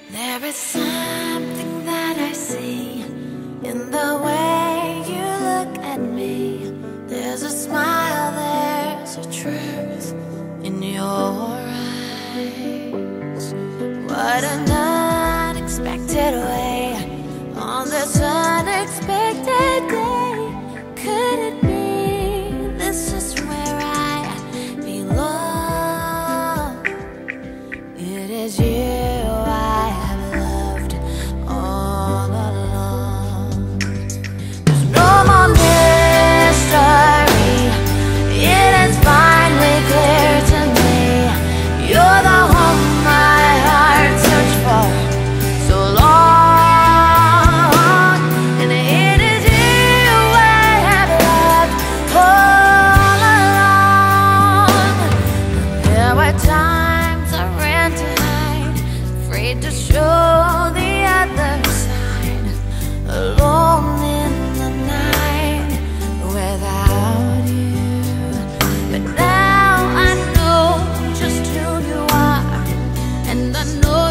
There is something that I see in the way you look at me. There's a smile, there's a truth in your eyes. What an unexpected way, on this unexpected day. Could it be this is where I belong? It is you I have loved all along. There's no more mystery, it is finally clear to me. You're the home my heart searched for so long, and it is you I have loved all along. There were times I ran to hide, afraid to show the other side, alone in the night without you. But now I know just who you are, and I know